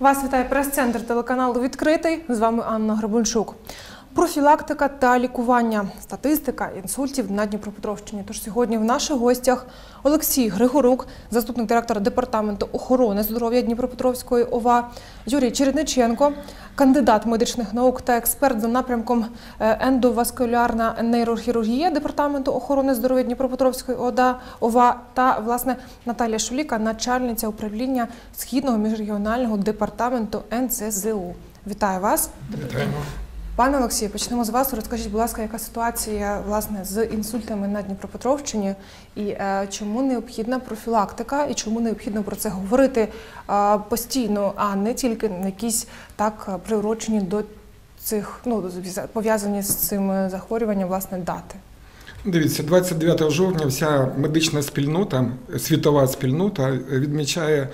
Вас вітає прес-центр телеканалу «Відкритий». З вами Анна Гребенчук. Профілактика та лікування. Статистика інсультів на Дніпропетровщині. Тож сьогодні в наших гостях Олексій Григорук, заступник директора Департаменту охорони здоров'я Дніпропетровської ОВА, Юрій Чередниченко, кандидат медичних наук та експерт за напрямком ендоваскулярна нейрохірургія Департаменту охорони здоров'я Дніпропетровської ОВА та, власне, Наталія Шуліка, начальниця управління Східного міжрегіонального департаменту НСЗУ. Вітаю вас. Вітаємо. Пане Олексію, почнемо з вас. Розкажіть, будь ласка, яка ситуація, власне, з інсультами на Дніпропетровщині і чому необхідна профілактика і чому необхідно про це говорити постійно, а не тільки на якісь так приурочені до цих, пов'язані з цим захворюванням, власне, дати? Дивіться, 29 жовтня вся медична спільнота, світова спільнота відмічає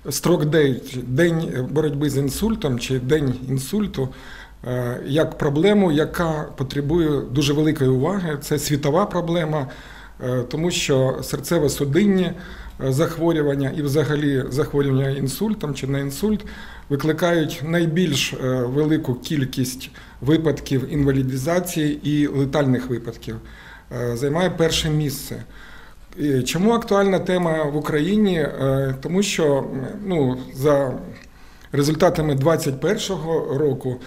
День боротьби з інсультом чи День інсульту як проблему, яка потребує дуже великої уваги. Це світова проблема, тому що серцево-судинні захворювання і взагалі захворювання інсультом чи на інсульт викликають найбільш велику кількість випадків інвалідизації і летальних випадків. Займає перше місце. Чому актуальна тема в Україні? Тому що за результатами 2021 року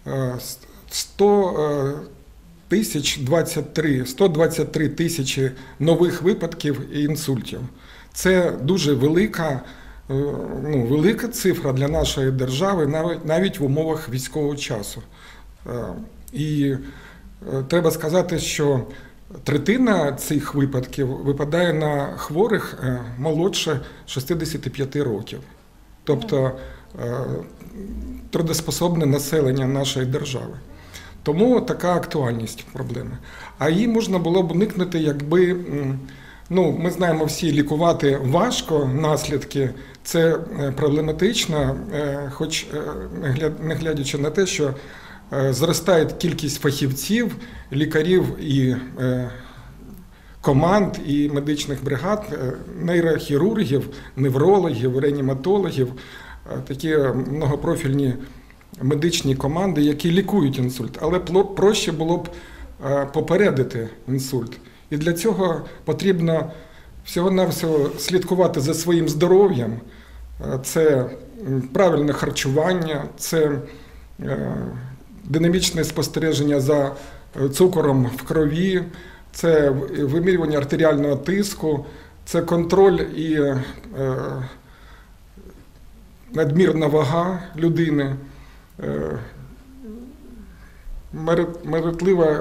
123 тисячі нових випадків інсультів. Це дуже велика цифра для нашої держави, навіть в умовах військового часу. І треба сказати, що третина цих випадків випадає на хворих молодше 65 років. Тобто трудоспособне населення нашої держави. Тому така актуальність проблеми. А її можна було б уникнути, якби, ми знаємо всі, лікувати важко наслідки, це проблематично, хоч не глядячи на те, що зростає кількість фахівців, лікарів і команд, і медичних бригад, нейрохірургів, неврологів, реаніматологів, такі многопрофільні медичні команди, які лікують інсульт. Але проще було б попередити інсульт. І для цього потрібно всього-навсього слідкувати за своїм здоров'ям. Це правильне харчування, це динамічне спостереження за цукором в крові, це вимірювання артеріального тиску, це контроль і надмірна вага людини, меретлива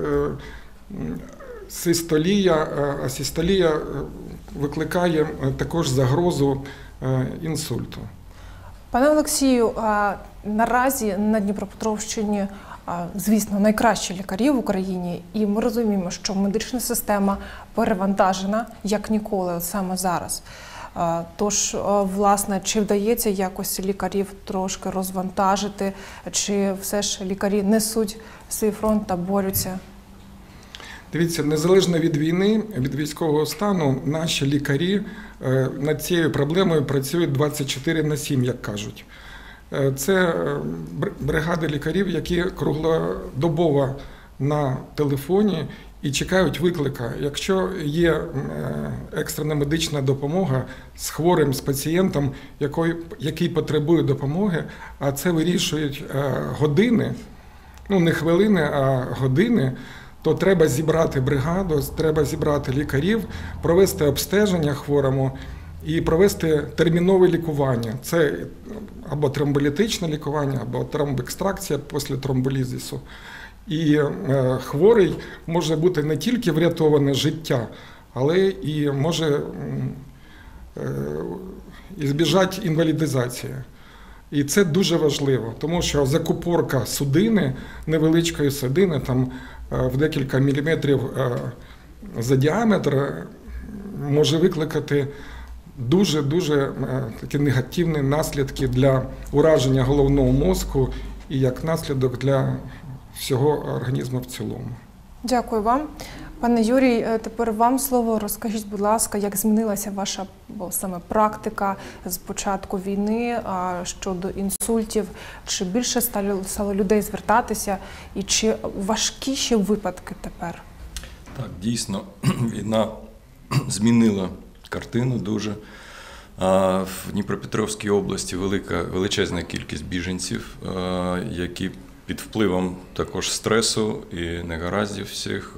систолія, а систолія викликає також загрозу інсульту. Пане Олексію, наразі на Дніпропетровщині, звісно, найкращі лікарі в Україні, і ми розуміємо, що медична система перевантажена, як ніколи, саме зараз. Тож, власне, чи вдається якось лікарів трошки розвантажити, чи все ж лікарі несуть свій фронт та борються? Дивіться, незалежно від війни, від військового стану, наші лікарі над цією проблемою працюють 24/7, як кажуть. Це бригади лікарів, які круглодобово на телефоні і чекають виклика. Якщо є екстрена медична допомога з хворим, з пацієнтом, який потребує допомоги, а це вирішують години, не хвилини, а години, то треба зібрати бригаду, треба зібрати лікарів, провести обстеження хворому і провести термінове лікування. Це або тромболітичне лікування, або тромбекстракція після тромболізису. І хворий може бути не тільки врятоване життя, але і може збіжати інвалідизація. І це дуже важливо, тому що закупорка судини, невеличкої судини, там в декілька міліметрів за діаметр, може викликати дуже такі негативні наслідки для ураження головного мозку і як наслідок для всього організму в цілому. Дякую вам. Пане Юрій, тепер вам слово. Розкажіть, будь ласка, як змінилася ваша саме практика з початку війни щодо інсультів? Чи більше стало людей звертатися? І чи важкі ще випадки тепер? Так, дійсно, війна змінила картину дуже. В Дніпропетровській області величезна кількість біженців, які під впливом також стресу і негараздів всіх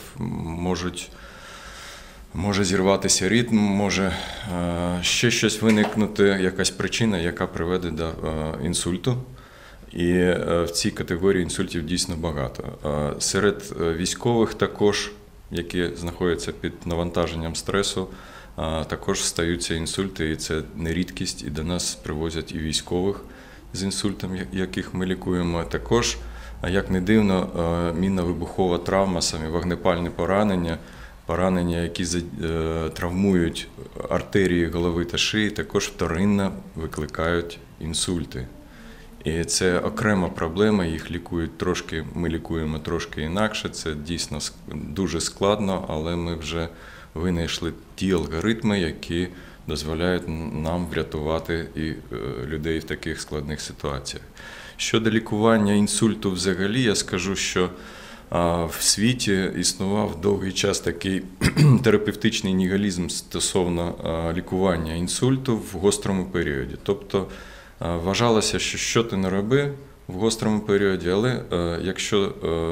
може зірватися ритм, може ще щось виникнути, якась причина, яка приведе до інсульту. І в цій категорії інсультів дійсно багато. Серед військових також, які знаходяться під навантаженням стресу, також стаються інсульти, і це не рідкість, і до нас привозять і військових з інсультом, яких ми лікуємо. Також, як не дивно, мінно-вибухова травма, самі вогнепальні поранення, які травмують артерії голови та шиї, також вторинно викликають інсульти. І це окрема проблема, їх ми лікуємо трошки інакше, це дійсно дуже складно, але ми вже винайшли ті алгоритми, які дозволяють нам врятувати і людей в таких складних ситуаціях. Щодо лікування інсульту взагалі, я скажу, що в світі існував довгий час такий терапевтичний нігілізм стосовно лікування інсульту в гострому періоді. Тобто вважалося, що ти не роби в гострому періоді, але якщо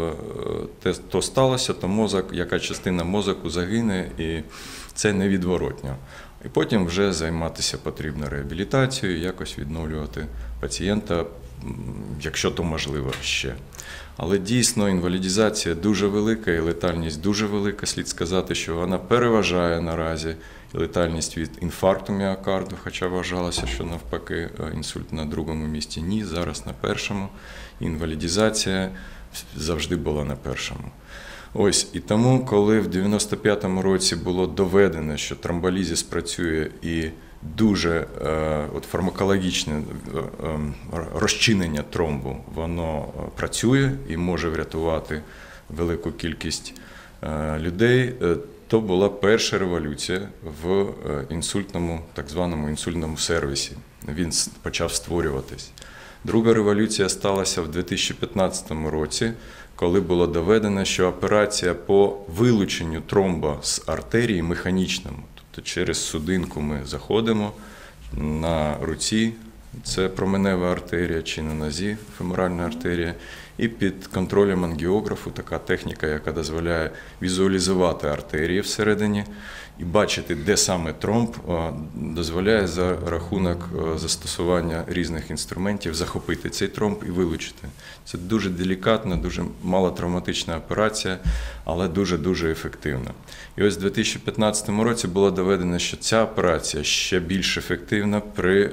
то сталося, то яка частина мозку загине, і це невідворотно. І потім вже займатися потрібно реабілітацією, якось відновлювати пацієнта, якщо то можливо ще. Але дійсно інвалідизація дуже велика і летальність дуже велика. Слід сказати, що вона переважає наразі летальність від інфаркту міокарду, хоча вважалося, що навпаки інсульт на другому місці. Ні, зараз на першому. Інвалідизація завжди була на першому. Ось, і тому, коли в 95-му році було доведено, що тромболізис працює і дуже фармакологічне розчинення тромбу, воно працює і може врятувати велику кількість людей, то була перша революція в інсультному, так званому інсультному сервісі. Він почав створюватись. Друга революція сталася в 2015 році, коли було доведено, що операція по вилученню тромба з артерії механічному, тобто через судинку ми заходимо на руці, це променева артерія, чи на нозі феморальна артерія, і під контролем ангіографу, така техніка, яка дозволяє візуалізувати артерії всередині і бачити, де саме тромб, дозволяє за рахунок застосування різних інструментів захопити цей тромб і вилучити. Це дуже делікатна, дуже малотравматична операція, але дуже-дуже ефективна. І ось у 2015 році було доведено, що ця операція ще більш ефективна при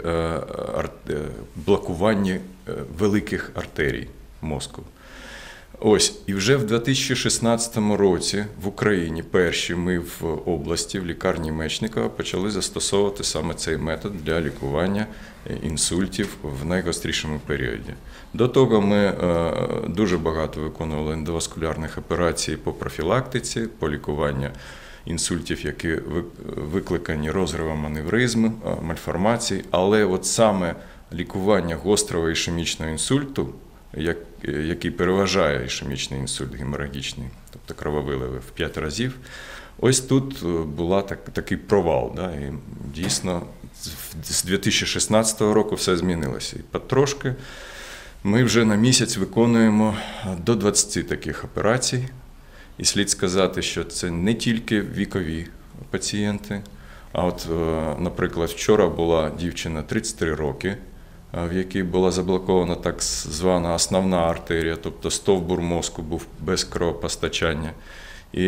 блокуванні великих артерій мозку. Ось, і вже в 2016 році в Україні перші ми в області, в лікарні Мечникова, почали застосовувати саме цей метод для лікування інсультів в найгострішому періоді. До того ми дуже багато виконували ендоваскулярних операцій по профілактиці, по лікуванню інсультів, які викликані розривом аневризм, мальформацій, але от саме лікування гострого ішемічного інсульту, який переважає ішемічний інсульт геморагічний, тобто крововиливи в 5 разів, ось тут був такий провал. Да, і дійсно з 2016 року все змінилося. І потрошки ми вже на місяць виконуємо до 20 таких операцій. І слід сказати, що це не тільки вікові пацієнти, а от, наприклад, вчора була дівчина 33 роки, в якій була заблокована так звана основна артерія, тобто стовбур мозку був без кровопостачання. І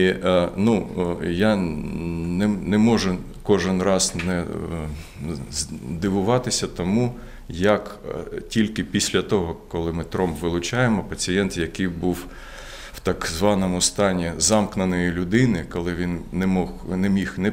я не можу кожен раз не дивуватися тому, як тільки після того, коли ми тромб вилучаємо, пацієнт, який був в так званому стані замкненої людини, коли він не міг не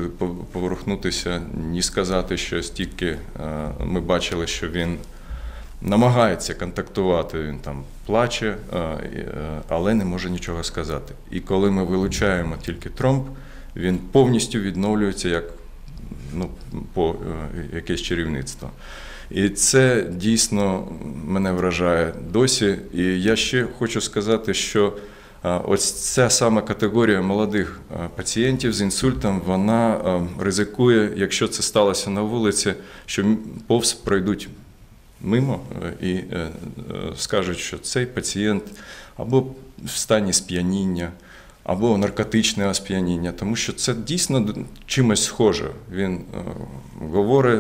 поворухнутися, ні сказати щось, тільки ми бачили, що він намагається контактувати, він там плаче, але не може нічого сказати. І коли ми вилучаємо тільки тромб, він повністю відновлюється як по якесь чарівництво. І це дійсно мене вражає досі. І я ще хочу сказати, що ось ця сама категорія молодих пацієнтів з інсультом, вона ризикує, якщо це сталося на вулиці, що повз пройдуть мимо і скажуть, що цей пацієнт або в стані сп'яніння, або наркотичне сп'яніння, тому що це дійсно чимось схоже. Він говорить,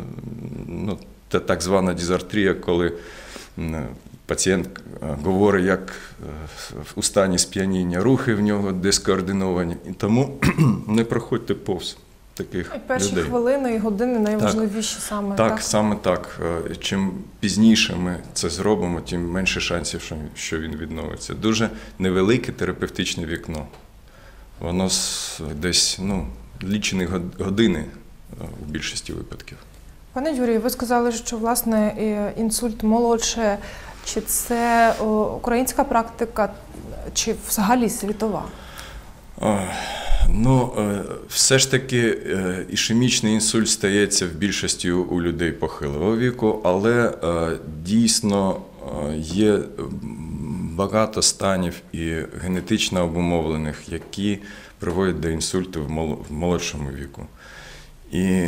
так звана дизартрія, коли пацієнт говорить, як у стані сп'яніння, рухи в нього дискоординовані. І тому не проходьте повз таких людей. Перші хвилини і години найважливіші саме. Так, саме так. Чим пізніше ми це зробимо, тим менше шансів, що він відновиться. Дуже невелике терапевтичне вікно. Воно десь лічені години у більшості випадків. Пане Юрію, ви сказали, що, власне, інсульт молодше. Чи це українська практика, чи взагалі світова? Все ж таки ішемічний інсульт стається в більшості у людей похилого віку, але дійсно є багато станів і генетично обумовлених, які приводять до інсульту в молодшому віку. І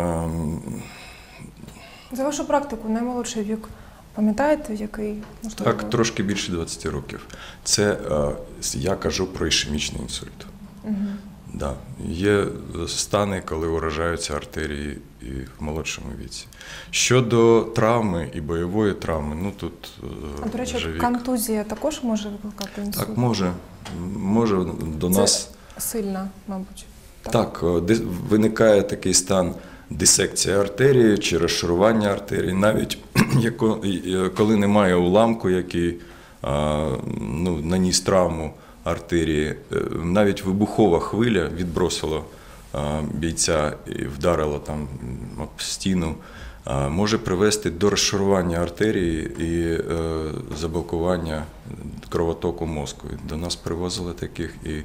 за вашу практику наймолодший вік, пам'ятаєте, який? Можливо? Так, трошки більше 20 років. Це я кажу про ішемічний інсульт. Угу. Да. Є стани, коли уражаються артерії і в молодшому віці. Щодо травми і бойової травми, тут до речі, контузія також може викликати інсульт? Так, може до нас. Це сильна, мабуть. Так, виникає такий стан дисекції артерії чи розшарування артерії, навіть коли немає уламку, який наніс травму артерії, навіть вибухова хвиля відбросила бійця і вдарила там об стіну, може привести до розшарування артерії і заблокування кровотоку мозку. До нас привозили таких, і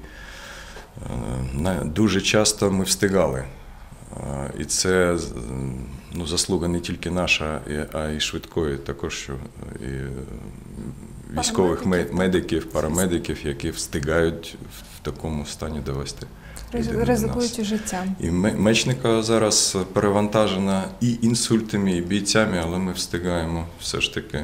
дуже часто ми встигали. І це заслуга не тільки наша, а й швидкої, також і військових медиків, парамедиків, які встигають в такому стані довести. Ризикують життям. І Мечникова зараз перевантажена і інсультами, і бійцями, але ми встигаємо все ж таки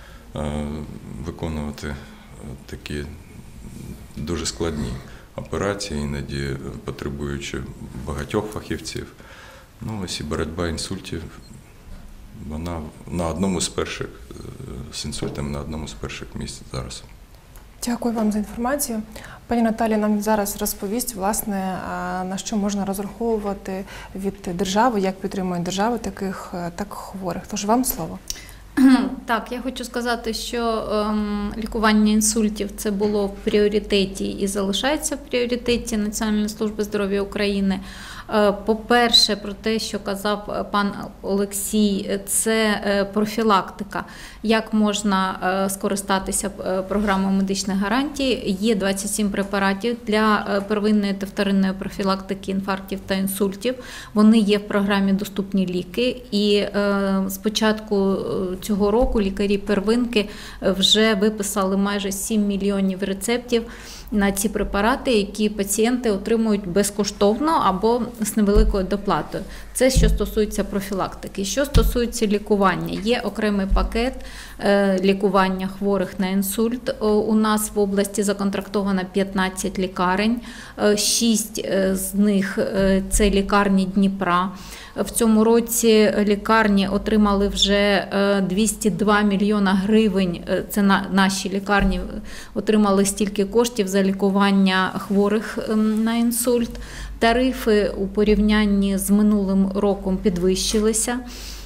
виконувати такі дуже складні операції, іноді потребуючи багатьох фахівців. Ось і боротьба інсультів, вона на одному з перших, з інсультами на одному з перших місць зараз. Дякую вам за інформацію. Пані Наталі нам зараз розповість, власне, на що можна розраховувати від держави, як підтримує держава таких так хворих. Тож вам слово. Так, я хочу сказати, що лікування інсультів – це було в пріоритеті і залишається в пріоритеті Національної служби здоров'я України. По-перше, про те, що казав пан Олексій, це профілактика. Як можна скористатися програмою медичних гарантій? Є 27 препаратів для первинної та вторинної профілактики інфарктів та інсультів. Вони є в програмі «Доступні ліки». І з початку цього року лікарі первинки вже виписали майже 7 мільйонів рецептів на ці препарати, які пацієнти отримують безкоштовно або з невеликою доплатою. Це що стосується профілактики. Що стосується лікування, є окремий пакет лікування хворих на інсульт. У нас в області законтрактовано 15 лікарень, 6 з них – це лікарні Дніпра. В цьому році лікарні отримали вже 202 мільйона гривень, це наші лікарні отримали стільки коштів за лікування хворих на інсульт. Тарифи у порівнянні з минулим роком підвищилися.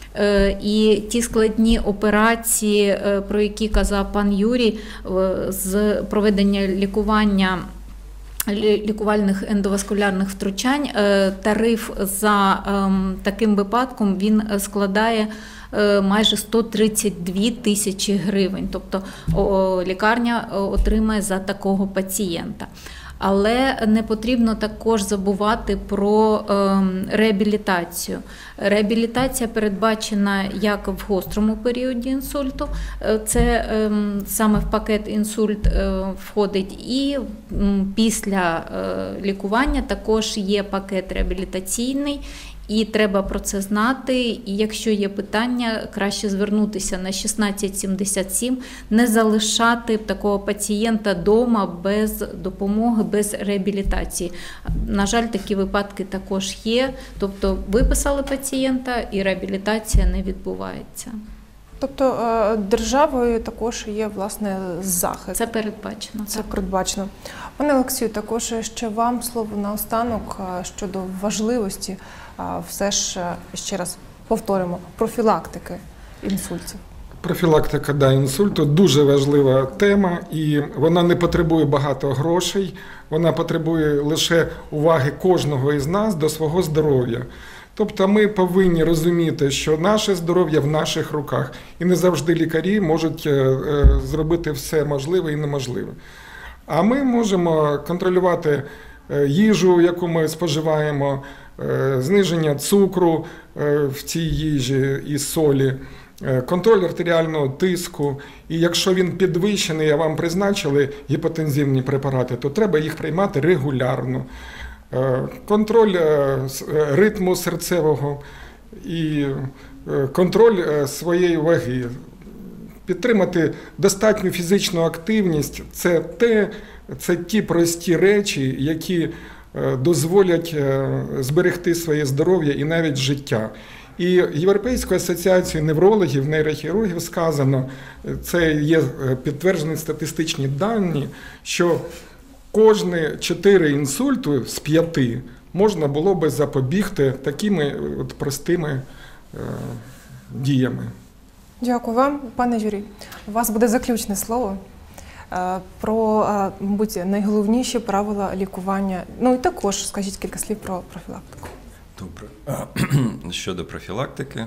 І ті складні операції, про які казав пан Юрій, з проведення лікування лікувальних ендоваскулярних втручань, тариф за таким випадком він складає майже 132 тисячі гривень. Тобто лікарня отримає за такого пацієнта. Але не потрібно також забувати про реабілітацію. Реабілітація передбачена як в гострому періоді інсульту, це саме в пакет інсульт входить, і після лікування також є пакет реабілітаційний. І треба про це знати, і якщо є питання, краще звернутися на 1677, не залишати такого пацієнта вдома без допомоги, без реабілітації. На жаль, такі випадки також є, тобто виписали пацієнта і реабілітація не відбувається. Тобто державою також є, власне, захист. Це передбачено. Це передбачено. Пане Олексію, також ще вам слово наостанок щодо важливості, все ж, ще раз повторимо, профілактики інсультів. Профілактика інсульту – дуже важлива тема, і вона не потребує багато грошей, вона потребує лише уваги кожного із нас до свого здоров'я. Тобто ми повинні розуміти, що наше здоров'я в наших руках, і не завжди лікарі можуть зробити все можливе і неможливе. А ми можемо контролювати їжу, яку ми споживаємо, зниження цукру в цій їжі і солі, контроль артеріального тиску. І якщо він підвищений, а вам призначили гіпотензивні препарати, то треба їх приймати регулярно. Контроль ритму серцевого і контроль своєї ваги. Підтримати достатню фізичну активність – це ті прості речі, які дозволять зберегти своє здоров'я і навіть життя. І Європейською асоціацією неврологів, нейрохірургів сказано, це є підтверджені статистичні дані, що кожні 4 інсульту з 5 можна було би запобігти такими простими діями. Дякую вам, пане Юрій. У вас буде заключне слово про, мабуть, найголовніші правила лікування. Ну і також скажіть кілька слів про профілактику. Добре. Щодо профілактики,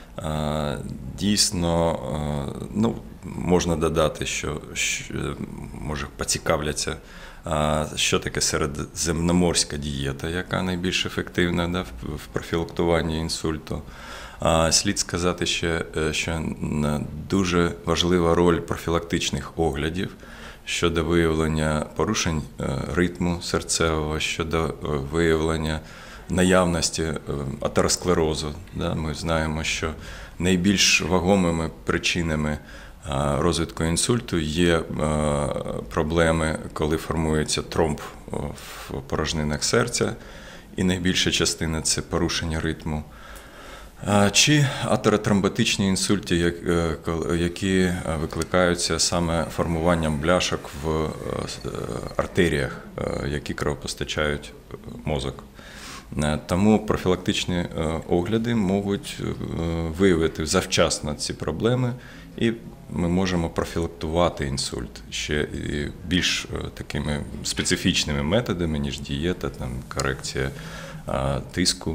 дійсно, можна додати, що може поцікавляться, що таке середземноморська дієта, яка найбільш ефективна в профілактуванні інсульту. Слід сказати ще, що дуже важлива роль профілактичних оглядів щодо виявлення порушень ритму серцевого, щодо виявлення наявності атеросклерозу. Ми знаємо, що найбільш вагомими причинами розвитку інсульту є проблеми, коли формується тромб в порожнинах серця, і найбільша частина – це порушення ритму. Чи атеротромботичні інсульти, які викликаються саме формуванням бляшок в артеріях, які кровопостачають мозок. Тому профілактичні огляди можуть виявити завчасно ці проблеми, і ми можемо профілактувати інсульт ще і більш такими специфічними методами, ніж дієта, корекція тиску.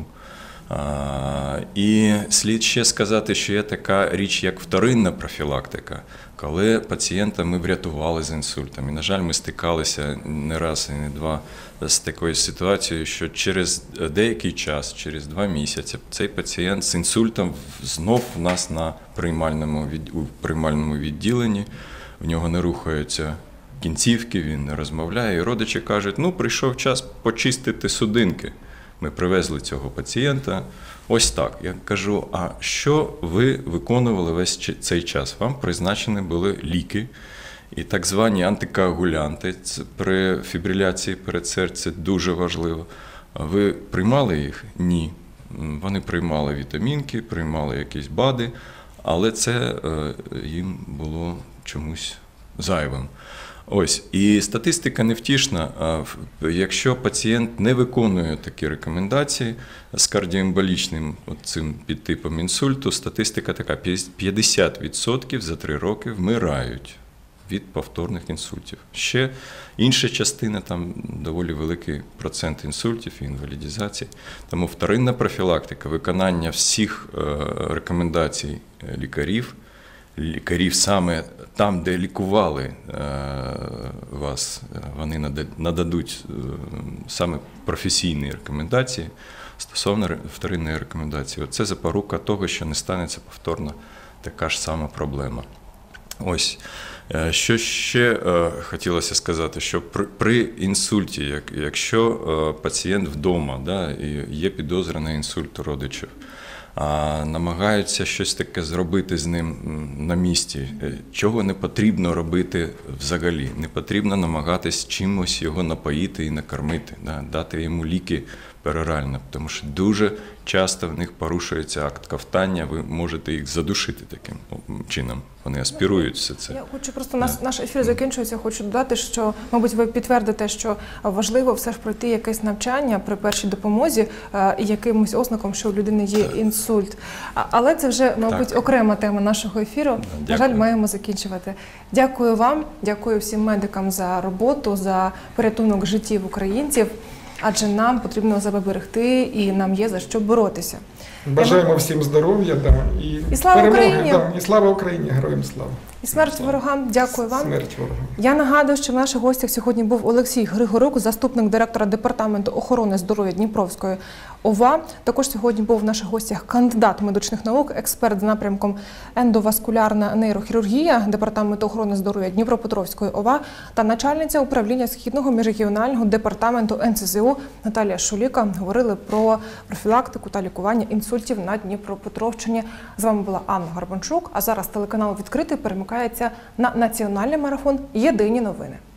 І слід ще сказати, що є така річ, як вторинна профілактика, коли пацієнта ми врятували з інсультом. І, на жаль, ми стикалися не раз і не два з такою ситуацією, що через деякий час, через 2 місяці, цей пацієнт з інсультом знов у нас на приймальному відділенні, в нього не рухаються кінцівки, він не розмовляє, і родичі кажуть, прийшов час почистити судинки. Ми привезли цього пацієнта. Ось так. Я кажу, а що ви виконували весь цей час? Вам призначені були ліки і так звані антикоагулянти. При фібриляції передсердя дуже важливо. Ви приймали їх? Ні. Вони приймали вітамінки, приймали якісь БАДи, але це їм було чомусь зайвим. Ось, і статистика невтішна. Якщо пацієнт не виконує такі рекомендації з кардіоемболічним цим підтипом інсульту, статистика така: 50% за 3 роки вмирають від повторних інсультів. Ще інша частина, там доволі великий процент інсультів і інвалідізацій. Тому вторинна профілактика, виконання всіх рекомендацій лікарів саме там, де лікували вас, вони нададуть саме професійні рекомендації стосовно вторинної рекомендації. Це запорука того, що не станеться повторно така ж сама проблема. Ось, що ще хотілося сказати, що при інсульті, якщо пацієнт вдома, да, і є підозра на інсульт у родичів, намагаються щось таке зробити з ним на місці, чого не потрібно робити взагалі. Не потрібно намагатись чимось його напоїти і накормити, да, дати йому ліки перорально, тому що дуже часто в них порушується акт ковтання, ви можете їх задушити таким чином. Вони аспірують все це. Я хочу просто, наш ефір закінчується, хочу додати, що, мабуть, ви підтвердите, що важливо все ж пройти якесь навчання при першій допомозі якимось ознаком, що у людини є інсульт. Але це вже, мабуть, окрема тема нашого ефіру. На жаль, маємо закінчувати. Дякую вам, дякую всім медикам за роботу, за порятунок життів українців. Адже нам потрібно себе берегти і нам є за що боротися. Бажаємо всім здоров'я, і слава перемоги, Україні! І слава Україні, героям слава! І смерть ворогам. Дякую вам. Смерть ворогам. Я нагадую, що в наших гостях сьогодні був Олексій Григорук, заступник директора Департаменту охорони здоров'я Дніпровської ОВА. Також сьогодні був в наших гостях кандидат медичних наук, експерт з напрямком ендоваскулярна нейрохірургія Департаменту охорони здоров'я Дніпропетровської ОВА та начальниця управління Східного міжрегіонального департаменту НСЗУ Наталія Шуліка. Говорили про профілактику та лікування інсультів на Дніпропетровщині. З вами була Анна Горбанчук, а зараз телеканал «Відкритий» перемикається на національний марафон «Єдині новини».